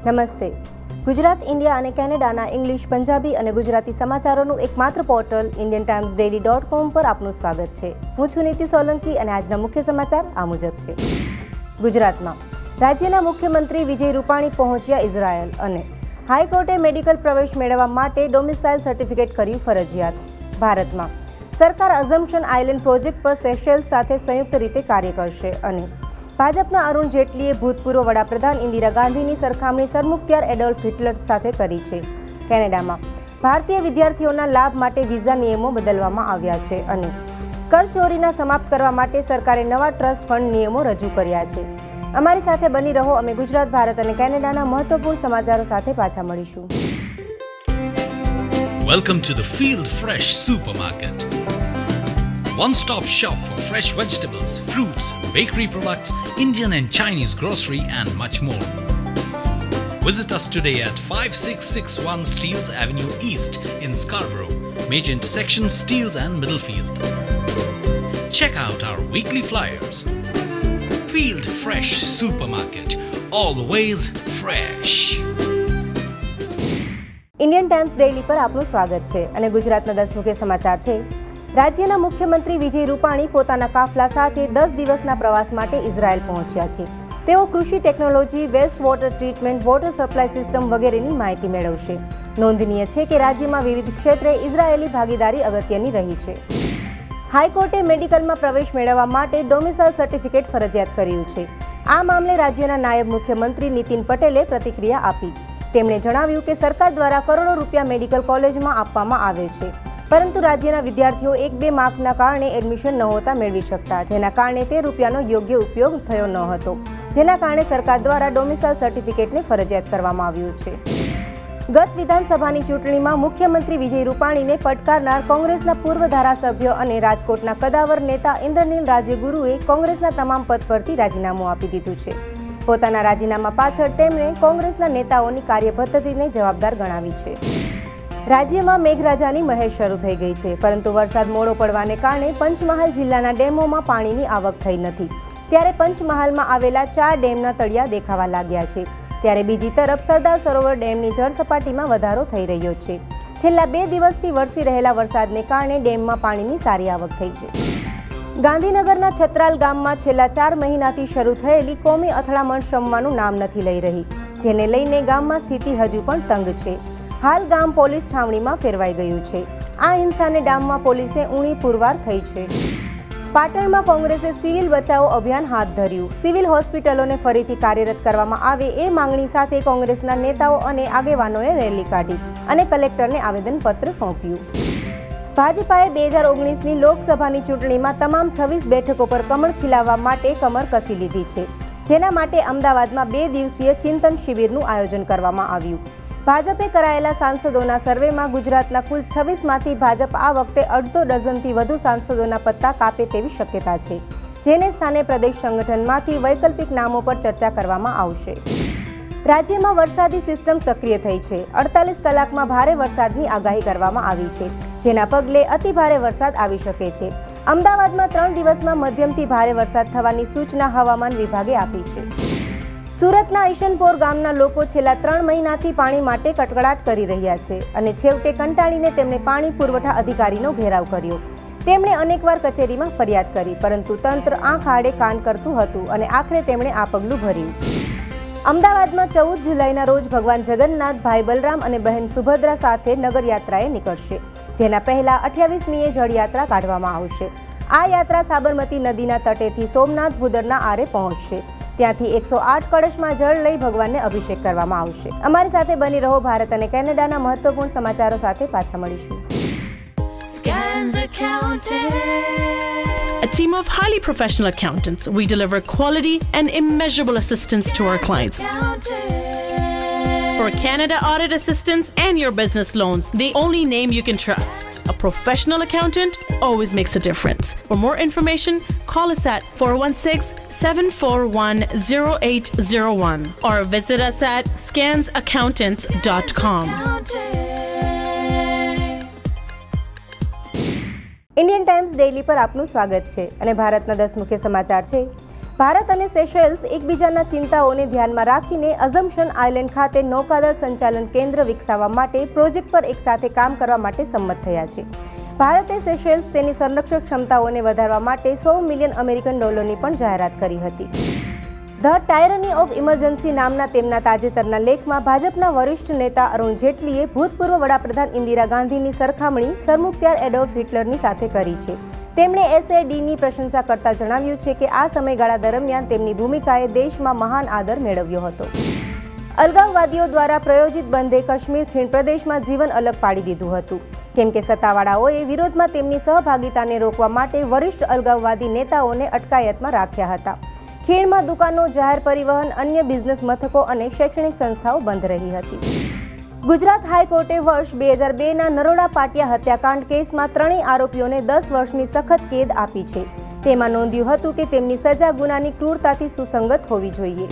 નમસ્તે. ગુજરાત, ઇન્ડિયા અને કેનેડાના ઇંગ્લિશ, પંજાબી અને ગુજરાતી સમાચારોનું એકમાત્ર પોર્ટલ indiantimesdaily.com પર આપનું સ્વાગત છે. હું છું નીતિ સોલંકી અને આજના મુખ્ય સમાચાર આ મુજબ છે. ગુજરાતમાં રાજ્યના મુખ્યમંત્રી વિજય રૂપાણી પહોંચ્યા ઇઝરાયલ અને હાઈકોર્ટે મેડિકલ પ્રવેશ મેળવવા માટે ડોમિસાઇલ સર્ટિફિકેટ કર્યું ફરજિયાત. ભારતમાં સરકાર અઝમ્પશન આઇલેન્ડ પ્રોજેક્ટ પર સેશેલ્સ સાથે સંયુક્ત રીતે કાર્ય કરશે અને ભાજપના અરુણ જેટલીએ ભૂતપૂર્વ વડાપ્રધાન ઇન્દિરા ગાંધીની સરખામણી સરમુખત્યાર એડોલ્ફ હિટલર સાથે કરી છે. કેનેડામાં ભારતીય વિદ્યાર્થીઓના લાભ માટે વિઝા નિયમો બદલવામાં આવ્યા છે અને કરચોરીના સમાપ્ત કરવા માટે સરકારે નવા ટ્રસ્ટ ફંડ નિયમો રજૂ કર્યા છે. અમારી સાથે બની રહો. અમે ગુજરાત, ભારત અને કેનેડાના મહત્વપૂર્ણ સમાચારો સાથે પાછા મળીશું. Welcome to the Field Fresh Supermarket. One-stop shop for fresh vegetables, fruits, bakery products, Indian and Chinese grocery and much more. Visit us today at 5661 Steeles Avenue East in Scarborough, major intersection Steeles and Middlefield. Check out our weekly flyers. Field Fresh Supermarket, always fresh. Indian Times daily પર આપનું સ્વાગત છે અને ગુજરાતના 10 મુખ્ય સમાચાર છે. રાજ્યના મુખ્યમંત્રી વિજય રૂપાણી પોતાના કાફલા સાથે 10 દિવસના પ્રવાસ માટે ઇઝરાયલ પહોંચ્યા છે. તેઓ કૃષિ technology, waste water treatment, water supply system વગેરેની માહિતી મેળવશે. નોંધનીય છે કે રાજ્યમાં વિવિધ ક્ષેત્રે ઇઝરાયેલી ભાગીદારી અગત્યની રહી છે. હાઈકોર્ટે મેડિકલમાં પ્રવેશ મેળવવા માટે ડોમિસાઇલ સર્ટિફિકેટ ફરજિયાત કર્યું છે. આ મામલે રાજ્યના નાયબ મુખ્યમંત્રી નીતિન પટેલે પ્રતિક્રિયા આપી. તેમણે જણાવ્યું કે સરકાર દ્વારા કરોડો રૂપિયા મેડિકલ કોલેજમાં આપવામાં આવે છે, પરંતુ રાજ્યના વિદ્યાર્થીઓ 1-2 માર્કના કારણે એડમિશન નહોતા મેળવી શકતા, જેના કારણે તે રૂપિયાનો યોગ્ય ઉપયોગ થયો ન હતો, જેના કારણે સરકાર દ્વારા ડોમિસાઇલ સર્ટિફિકેટને ફરજિયાત કરવામાં આવ્યું છે. ગત વિધાનસભાની ચૂંટણીમાં મુખ્યમંત્રી વિજય રૂપાણીને પડકારનાર કોંગ્રેસના પૂર્વ ધારાસભ્ય અને રાજકોટના કદાવર નેતા ઇન્દ્રનીલ રાજ્યગુરુએ કોંગ્રેસના તમામ પદ પરથી રાજીનામું આપી દીધું છે. પોતાના રાજીનામા પાછળ તેમણે કોંગ્રેસના નેતાઓની કાર્યપદ્ધતિને જવાબદાર ગણાવી છે. રાજ્યમાં મેઘરાજાની મહેર શરૂ થઈ ગઈ છે, પરંતુ વરસાદ મોડો પડવાને કારણે પંચમહાલ જિલ્લાના ડેમોમાં પાણીની આવક થઈ નથી. ત્યારે પંચમહાલમાં આવેલા 4 ડેમના તળિયા દેખાવા લાગ્યા છે. ત્યારે બીજી તરફ સરદાર સરોવર ડેમની જળસપાટીમાં વધારો થઈ રહ્યો છે. છેલ્લા 2 દિવસથી વરસી રહેલા વરસાદને કારણે ડેમમાં પાણીની સારી આવક થઈ છે. ગાંધીનગરના છત્રાલ ગામમાં છેલ્લા 4 મહિનાથી શરૂ થયેલી કોમી અથડામણ શમવાનું નામ નથી લઈ રહી, જેને લઈને ગામમાં સ્થિતિ હજુ પણ તંગ છે. હાલ ગામ પોલીસ છાવણીમાં ફેરવાઈ ગયું છે. આ હિંસાને ડામમાં પોલીસે ઊણી પુરવાર થઈ છે. પાટણમાં કોંગ્રેસે સિવિલ બચાવો અભિયાન હાથ ધર્યું. સિવિલ હોસ્પિટલોને ફરીથી કાર્યરત કરવામાં આવે એ માંગણી સાથે કોંગ્રેસના નેતાઓ અને આગેવાનોએ રેલી કાઢી અને કલેક્ટરને આવેદનપત્ર સોંપ્યું. ભાજપાએ 2019ની લોકસભાની ચૂંટણીમાં તમામ 26 બેઠકો પર કમળ ખીલાવવા માટે કમર કસી લીધી છે, જેના માટે અમદાવાદમાં 2 દિવસીય ચિંતન શિબિરનું આયોજન કરવામાં આવ્યું. ભાજપે કરાયેલા સાંસદોના સર્વેમાં ગુજરાતના કુલ 26માંથી ભાજપ આ વખતે અડધો ડઝનથી વધુ સાંસદોના પત્તા કાપે તેવી શક્યતા છે, જેને સ્થાને પ્રદેશ સંગઠનમાંથી વૈકલ્પિક નામો પર ચર્ચા કરવામાં આવશે. રાજ્યમાં વરસાદી સિસ્ટમ સક્રિય થઈ છે. 48 કલાકમાં ભારે વરસાદની આગાહી કરવામાં આવી છે, જેના પગલે અતિ ભારે વરસાદ આવી શકે છે. અમદાવાદમાં 3 દિવસમાં મધ્યમથી ભારે વરસાદ થવાની સૂચના હવામાન વિભાગે આપી છે. સુરતના ઈશનપોર ગામના લોકો છેલ્લા 3 મહિનાથી પાણી માટે કટકડાટ કરી રહ્યા છે અને છેવટે કંટાળીને તેમણે પાણી પુરવઠા અધિકારીનો ઘેરાવ કર્યો. તેમણે અનેકવાર કચેરીમાં ફરિયાદ કરી, પરંતુ તંત્ર આંખ આડે કાન કરતું હતું અને આખરે તેમણે આ પગલું ભર્યું. અમદાવાદમાં 14 જુલાઈના રોજ ભગવાન જગન્નાથ, ભાઈ બલરામ અને બહેન સુભદ્રા સાથે નગરયાત્રાએ નીકળશે, જેના પહેલા 28મીએ જળયાત્રા કાઢવામાં આવશે. આ યાત્રા સાબરમતી નદીના તટેથી સોમનાથ ભૂદરના આરે પહોંચશે. ત્યાંથી 108 કળશમાં જળ લઈ ભગવાનને અભિષેક કરવામાં આવશે. અમારી સાથે બની રહો. ભારત અને કેનેડાના મહત્વપૂર્ણ સમાચારો સાથે પાછા મળીશું. Scans Accounting. A team of highly professional accountants. We deliver quality and immeasurable assistance to our clients. For Canada audit assistance and your business loans, the only name you can trust. A professional accountant always makes a difference. For more information, call us at 416-741-0801 or visit us at scansaccountants.com. Indian Times daily પર આપનું સ્વાગત છે અને ભારતના 10 મુખ્ય સમાચાર છે. ભારત અને સેશેલ્સ એકબીજાના ચિંતાઓને ધ્યાનમાં રાખીને અઝમ્પશન આઇલેન્ડ ખાતે નૌકાદળ સંચાલન કેન્દ્ર વિકસાવવા માટે પ્રોજેક્ટ પર એકસાથે કામ કરવા માટે સંમત થયા છે. ભારતે સેશેલ્સ તેની સંરક્ષક ક્ષમતાઓને વધારવા માટે $100 મિલિયન અમેરિકન ડોલરની પણ જાહેરાત કરી હતી. ધ ટાયરની ઓફ ઇમરજન્સી નામના તેમના તાજેતરના લેખમાં ભાજપના વરિષ્ઠ નેતા અરુણ જેટલીએ ભૂતપૂર્વ વડાપ્રધાન ઇન્દિરા ગાંધીની સરખામણી સરમુખત્યાર એડોલ્ફ હિટલરની સાથે કરી છે. તેમણે SADની પ્રશંસા કરતા જણાવ્યું છે કે આ સમયગાળા દરમિયાન તેમની ભૂમિકાએ દેશમાં મહાન આદર મેળવ્યો હતો. અલગાવવાદીઓ દ્વારા પ્રાયોજિત બંધે કાશ્મીર ખીણ પ્રદેશમાં જીવન અલગ પાડી દીધું હતું, કેમ કે સત્તાવાળાઓએ વિરોધમાં તેમની સહભાગિતાને રોકવા માટે વરિષ્ઠ અલગાવવાદી નેતાઓને અટકાયતમાં રાખ્યા હતા. ખીણમાં દુકાનો, જાહેર પરિવહન, અન્ય બિઝનેસ મથકો અને શૈક્ષણિક સંસ્થાઓ બંધ રહી હતી. ગુજરાત હાઈકોર્ટે વર્ષ 2002ના નરોડા પાટિયા હત્યાકાંડ કેસમાં ત્રણેય આરોપીઓને 10 વર્ષની સખત કેદ આપી છે. તેમાં નોંધ્યું હતું કે તેમની સજા ગુનાની ક્રૂરતાથી સુસંગત હોવી જોઈએ.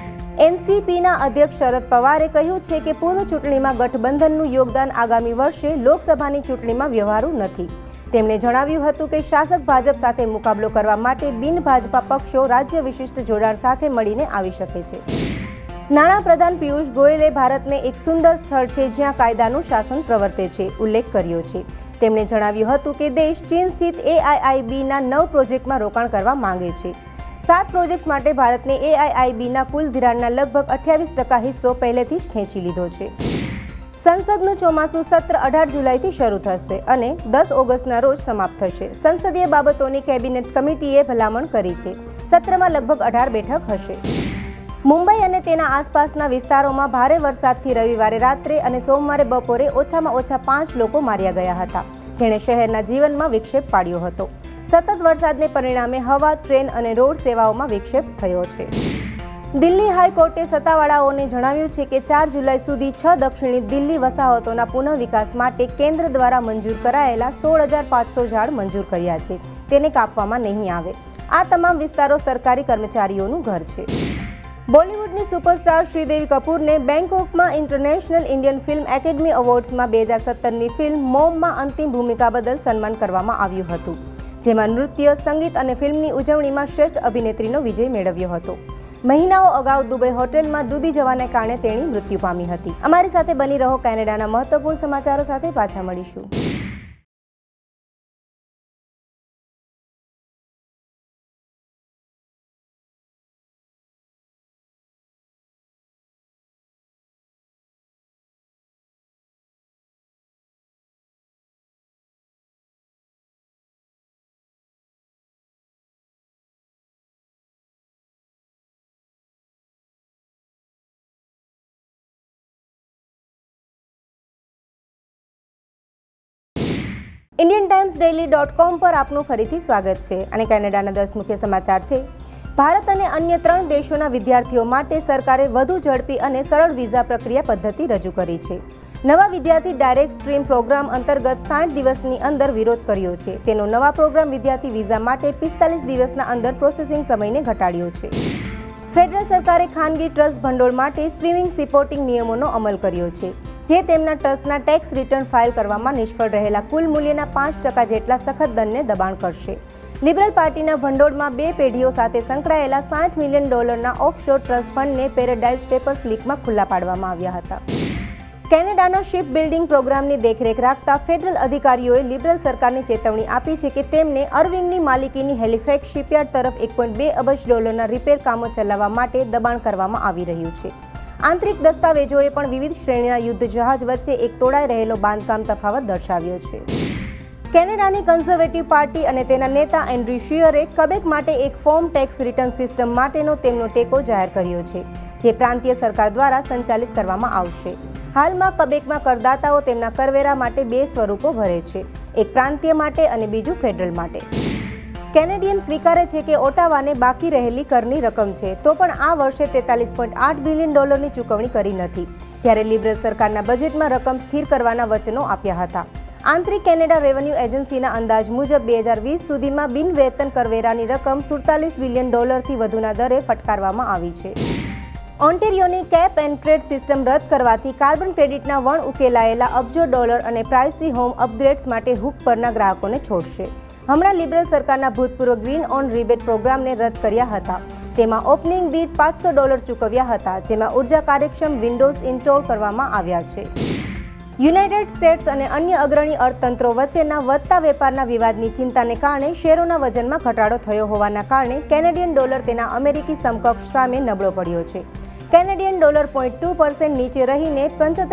NCPના અધ્યક્ષ શરદ પવારે કહ્યું છે કે પૂર્વ ચૂંટણીમાં ગઠબંધનનું યોગદાન આગામી વર્ષે લોકસભાની ચૂંટણીમાં વ્યવહારુ નથી. તેમણે જણાવ્યું હતું કે શાસક ભાજપ સાથે મુકાબલો કરવા માટે બિન ભાજપા પક્ષો રાજ્ય વિશિષ્ટ જોડાણ સાથે મળીને આવી શકે છે. નાણાપ્રધાન પિયુષ ગોયલે ભારતને એક સુંદર સ્થળ છે જ્યાં કાયદાનું શાસન પ્રવર્તે છે ઉલ્લેખ કર્યો છે. તેમણે જણાવ્યું હતું કે દેશ ચીન સ્થિત AIIBના 9 પ્રોજેક્ટમાં રોકાણ કરવા માંગે છે. 7 પ્રોજેક્ટ્સ માટે ભારતને AIIBના કુલ ધિરાણના લગભગ 28% હિસ્સો પહેલેથી જ ખેંચી લીધો છે. સંસદનું ચોમાસું સત્ર 18 જુલાઈથી શરૂ થશે અને 10 ઓગસ્ટના રોજ સમાપ્ત થશે. સંસદીય બાબતોની કેબિનેટ કમિટીએ ભલામણ કરી છે. સત્રમાં લગભગ 18 બેઠક હશે. મુંબઈ અને તેના આસપાસના વિસ્તારોમાં ભારે વરસાદથી રવિવારે રાત્રે અને સોમવારે બપોરે ઓછામાં ઓછા 5 લોકો માર્યા ગયા હતા, જેણે શહેરના જીવનમાં વિક્ષેપ પાડ્યો હતો. સતત વરસાદને પરિણામે હવા, ટ્રેન અને રોડ સેવાઓમાં વિક્ષેપ થયો છે. દિલ્હી હાઈકોર્ટે સત્તાવાળાઓને જણાવ્યું છે કે 4 જુલાઈ સુધી 6 દક્ષિણી દિલ્હી વસાહતોના પુનઃવિકાસ માટે કેન્દ્ર દ્વારા મંજૂર કરાયેલા 16,500 ઝાડ મંજૂર કર્યા છે. તેને કાપવામાં નહીં આવે. આ તમામ વિસ્તારો સરકારી કર્મચારીઓનું ઘર છે. બોલિવૂડની સુપરસ્ટાર શ્રીદેવી કપૂરને બેંકોકમાં ઇન્ટરનેશનલ ઇન્ડિયન ફિલ્મ એકેડમી એવોર્ડ્સમાં 2017ની ફિલ્મ મોમમાં અંતિમ ભૂમિકા બદલ સન્માન કરવામાં આવ્યું હતું, જેમાં નૃત્ય, સંગીત અને ફિલ્મની ઉજવણીમાં શ્રેષ્ઠ અભિનેત્રીનો વિજય મેળવ્યો હતો. મહિનાઓ અગાઉ દુબઈ હોટેલમાં ડૂબી જવાને કારણે તેણી મૃત્યુ પામી હતી. અમારી સાથે બની રહો. કેનેડાના મહત્વપૂર્ણ સમાચારો સાથે પાછા મળીશું. indiantimesdaily.com પર આપનું ફરીથી સ્વાગત છે અને કેનેડાના 10 મુખ્ય સમાચાર છે. ભારત અને અન્ય 3 દેશોના વિદ્યાર્થીઓ માટે સરકારે વધુ ઝડપી અને સરળ વિઝા પ્રક્રિયા પદ્ધતિ રજૂ કરી છે. નવા વિદ્યાર્થી ડાયરેક્ટ સ્ટ્રીમ પ્રોગ્રામ અંતર્ગત 60 દિવસની અંદર વિરોધ કર્યો છે. તેનો નવા પ્રોગ્રામ વિદ્યાર્થી વિઝા માટે 45 દિવસના અંદર પ્રોસેસિંગ સમયને ઘટાડ્યો છે. ફેડરલ સરકારે ખાનગી ટ્રસ્ટ ભંડોળ માટે સ્વિમિંગ રિપોર્ટિંગ નિયમોનો અમલ કર્યો છે, જે તેમના ટ્રસ્ટના ટેક્સ રિટર્ન ફાઇલ કરવામાં નિષ્ફળ રહેલા કુલ મૂલ્યના 5% જેટલા સખત દંડને દબાણ કરશે. લિબરલ પાર્ટીના ભંડોળમાં 2 પેઢીઓ સાથે સંકળાયેલા $60 મિલિયન ઓફશોર ટ્રસ્ટ ફંડને પેરેડાઇઝ પેપર્સ લીકમાં ખુલ્લા પાડવામાં આવ્યા હતા. કેનેડાના શિપ બિલ્ડિંગ પ્રોગ્રામની દેખરેખ રાખતા ફેડરલ અધિકારીઓએ લિબરલ સરકારને ચેતવણી આપી છે કે તેમને અર્વિંગની માલિકીની હેલિફેક્સ શિપયાર્ડ તરફ $1.2 અબજ રિપેર કામો ચલાવવા માટે દબાણ કરવામાં આવી રહ્યું છે. આંતરિક દસ્તાવેજોએ પણ વિવિધ શ્રેણીના યુદ્ધ જહાજ વચ્ચે એક તોડાઈ રહેલો બાંધકામ તફાવત દર્શાવ્યો છે. કેનેડાની કન્ઝર્વેટિવ પાર્ટી અને તેના નેતા એન્ડ્રી શીયરે ક્વેબેક માટે એક ફોર્મ ટેક્સ રિટર્ન સિસ્ટમ માટેનો તેમનો ટેકો જાહેર કર્યો છે, જે પ્રાંતીય સરકાર દ્વારા સંચાલિત કરવામાં આવશે. હાલમાં ક્વેબેકમાં કરદાતાઓ તેમના કરવેરા માટે 2 સ્વરૂપો ભરે છે, એક પ્રાંતીય માટે અને બીજું ફેડરલ માટે. કેનેડિયન સ્વીકારે છે કે ઓટાવાને બાકી રહેલી કરની રકમ છે, તો પણ આ વર્ષે $43.8 બિલિયન ચૂકવણી કરી નથી, જ્યારે લિબરલ સરકારના બજેટમાં રકમ સ્થિર કરવાના વચનો આપ્યા હતા. આંતરિક કેનેડા રેવન્યુ એજન્સીના અંદાજ મુજબ 2020 સુધીમાં બિન વેતન કરવેરાની રકમ $47 બિલિયન થી વધુના દરે ફટકારવામાં આવી છે. ઓન્ટેરિયોની કેપ એન્ડ ટ્રેડ સિસ્ટમ રદ કરવાથી કાર્બન ક્રેડિટના વણ ઉકેલાયેલા અબજો ડોલર અને પ્રાઇસી હોમ અપગ્રેડ્સ માટે હૂક પરના ગ્રાહકોને છોડશે. હમણાં લિબરલ સરકારના ભૂતપૂર્વ ગ્રીન ઓન રિબેટ પ્રોગ્રામને રદ કર્યા હતા. તેમાં ઓપનિંગ દીઠ $500 ચૂકવ્યા હતા, જેમાં ઉર્જા કાર્યક્ષમ વિન્ડોઝ ઇન્સ્ટોલ કરવામાં આવ્યા છે. યુનાઇટેડ સ્ટેટ્સ અને અન્ય અગ્રણી અર્થતંત્રો વચ્ચેના વધતા વેપારના વિવાદની ચિંતાને કારણે શેરોના વજનમાં ઘટાડો થયો હોવાના કારણે કેનેડિયન ડોલર તેના અમેરિકી સમકક્ષ સામે નબળો પડ્યો છે. કેનેડિયન ડોલર 0.2% નીચે રહીને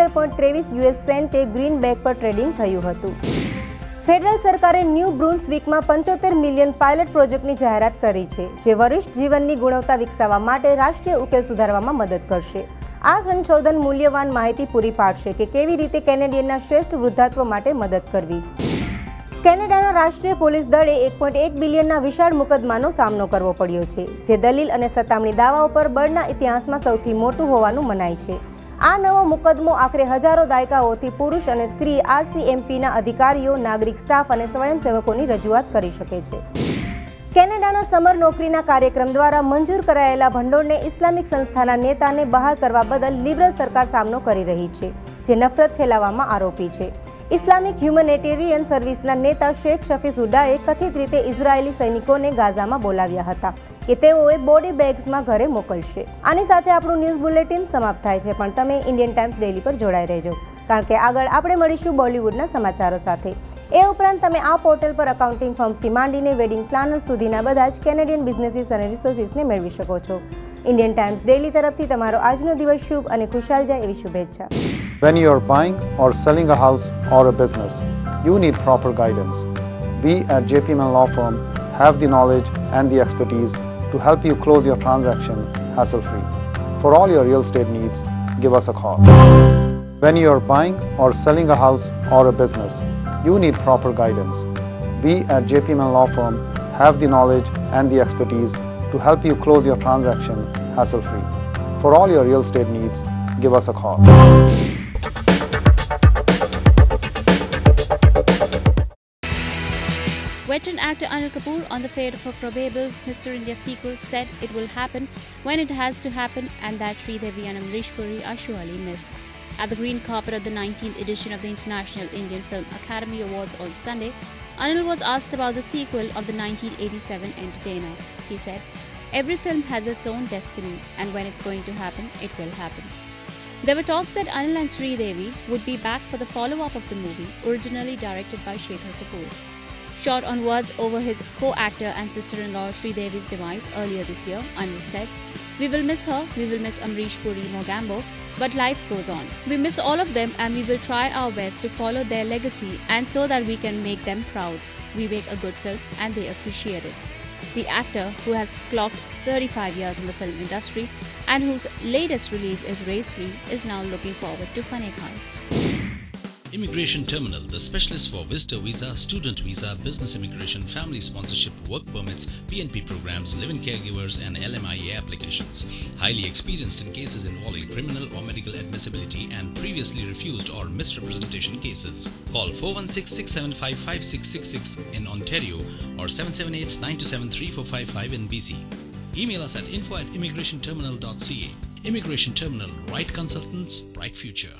75.23 ગ્રીનબેક પર ટ્રેડિંગ થયું હતું. ફેડરલ સરકારે ન્યૂ બ્રુન્સવિકમાં 75 મિલિયન પાયલટ પ્રોજેક્ટની જાહેરાત કરી છે, જે વરિષ્ઠ જીવનની ગુણવત્તા વિકસાવવા માટે રાષ્ટ્રીય ઉકેલ સુધારવામાં મદદ કરશે. આ સંશોધન મૂલ્યવાન માહિતી પૂરી પાડશે કે કેવી રીતે કેનેડિયનના શ્રેષ્ઠ વૃદ્ધાત્વ માટે મદદ કરવી. કેનેડાના રાષ્ટ્રીય પોલીસ દળે 1.1 બિલિયનના વિશાળ મુકદ્દમાનો સામનો કરવો પડ્યો છે, જે દલીલ અને સતામણી દાવાઓ પર બળના ઇતિહાસમાં સૌથી મોટું હોવાનું મનાય છે. આ નવો મુકદ્દમો આખરે હજારો દાયકાઓથી પુરુષ અને સ્ત્રી RCMPના અધિકારીઓ, નાગરિક સ્ટાફ અને સ્વયંસેવકોની રજૂઆત કરી શકે છે. કેનેડાના સમર નોકરીના કાર્યક્રમ દ્વારા મંજૂર કરાયેલા ભંડોળને ઇસ્લામિક સંસ્થાના નેતાને બહાર કરવા બદલ લિબરલ સરકાર સામનો કરી રહી છે, જે નફરત ફેલાવવામાં આરોપી છે. ઇસ્લામિક હ્યુમેનિટેરિયન સર્વિસના નેતા શેખ શફી સુડાએ કથિત રીતે ઇઝરાયેલી સૈનિકોને ગાઝામાં બોલાવ્યા હતા કે તેઓએ બોડી બેગ્સમાં ઘરે મોકલશે. આની સાથે આપણું ન્યૂઝ બુલેટિન સમાપ્ત થાય છે, પણ તમે ઇન્ડિયન ટાઈમ્સ ડેલી પર જોડાઈ રહેજો, કારણ કે આગળ આપણે મળીશું બોલિવૂડના સમાચારો સાથે. એ ઉપરાંત તમે આ પોર્ટલ પર અકાઉન્ટિંગ ફર્મ્સથી માંડીને વેડિંગ પ્લાનર્સ સુધીના બધા જ કેનેડિયન બિઝનેસીસ અને રિસોર્સિસને મેળવી શકો છો. ઇન્ડિયન ટાઈમ્સ ડેલી તરફથી તમારો આજનો દિવસ શુભ અને ખુશાલ જાય એવી શુભેચ્છા. When you are buying or selling a house or a business, you need proper guidance. We at JPML Law Firm have the knowledge and the expertise to help you close your transaction hassle-free. For all your real estate needs, give us a call. When you are buying or selling a house or a business, you need proper guidance. We at JPML Law Firm have the knowledge and the expertise to help you close your transaction hassle-free. For all your real estate needs, give us a call. Veteran actor Anil Kapoor, on the fate of a probable Mr. India sequel, said it will happen when it has to happen and that Sridevi and Amrish Puri are surely missed. At the green carpet of the 19th edition of the International Indian Film Academy Awards on Sunday, Anil was asked about the sequel of the 1987 entertainer. He said, "Every film has its own destiny, and when it's going to happen, it will happen." There were talks that Anil and Sridevi would be back for the follow-up of the movie, originally directed by Shekhar Kapoor. Short on words over his co-actor and sister-in-law Sridevi's demise earlier this year, Anil said, "We will miss her, we will miss Amrish Puri Mogambo, but life goes on. We miss all of them and we will try our best to follow their legacy and so that we can make them proud. We make a good film and they appreciate it." The actor, who has clocked 35 years in the film industry and whose latest release is Race 3, is now looking forward to Fun e Khan. Immigration Terminal, the specialist for visitor visa, student visa, business immigration, family sponsorship, work permits, PNP programs, live-in caregivers and LMIA applications. Highly experienced in cases involving criminal or medical admissibility and previously refused or misrepresentation cases. Call 416-675-5666 in Ontario or 778-927-3455 in BC. Email us at info@immigrationterminal.ca. Immigration Terminal, right consultants, right future.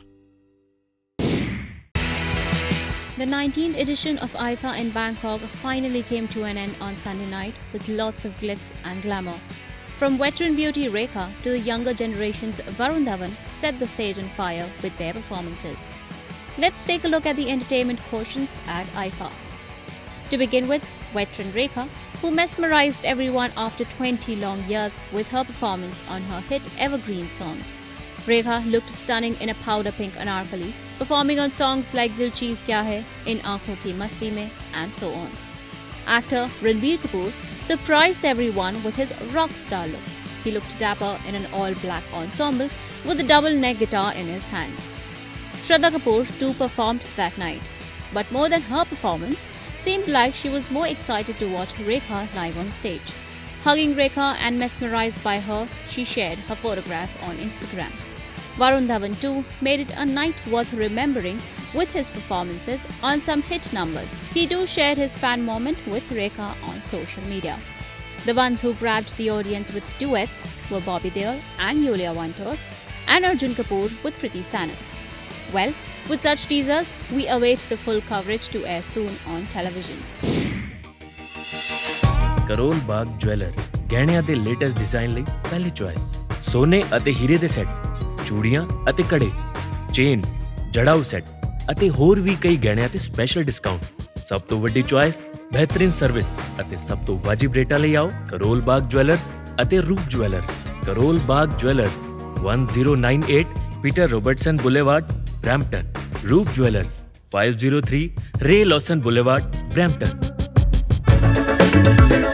The 19th edition of IFA in Bangkok finally came to an end on Sunday night with lots of glitz and glamour. From veteran beauty Rekha to the younger generation's Varun Dhawan set the stage on fire with their performances. Let's take a look at the entertainment quotients at IFA. To begin with, veteran Rekha, who mesmerized everyone after 20 long years with her performance on her hit evergreen songs. Rekha looked stunning in a powder pink anarkali, performing on songs like Dil Cheez Kya Hai, In Aankhon Ki Masti Mein, and so on. Actor Ranbir Kapoor surprised everyone with his rock star look. He looked dapper in an all-black ensemble with a double neck guitar in his hands. Shraddha Kapoor too performed that night, but more than her performance, seemed like she was more excited to watch Rekha live on stage. Hugging Rekha and mesmerized by her, she shared her photograph on Instagram. Varun Dhawan too made it a night worth remembering with his performances on some hit numbers. He too shared his fan moment with Rekha on social media. The ones who grabbed the audience with duets were Bobby Deol and Yulia Vantor, and Arjun Kapoor with Kriti Sanon. Well, with such teasers, we await the full coverage to air soon on television. Karol Bagh jewellers ਗਹਿਣਿਆਂ ਦੇ latest design ਲਈ ਪਹਿਲੀ choice. ਸੋਨੇ ਅਤੇ ਹੀਰੇ ਦੇ set, ਚੂੜੀਆਂ ਅਤੇ ਕੜੇ, ਚੇਨ, ਜੜਾਊ ਸੈੱਟ ਅਤੇ ਹੋਰ ਵੀ ਕਈ ਗਹਿਣਿਆਂ ਤੇ ਸਪੈਸ਼ਲ ਡਿਸਕਾਊਂਟ। ਸਭ ਤੋਂ ਵੱਡੀ ਚੁਆਇਸ, ਬਿਹਤਰੀਨ ਸਰਵਿਸ ਅਤੇ ਸਭ ਤੋਂ ਵਾਜਿਬ ਰੇਟਾਂ ਲਈ ਆਓ ਕਰੋਲ ਬਾਗ ਜੁਐਲਰਸ ਅਤੇ Roop jewellers. Karol Bagh jewellers 1098 Peter Robertson Boulevard, Brampton. Roop jewellers 503 Ray ਲੌਸਨ boulevard, Brampton.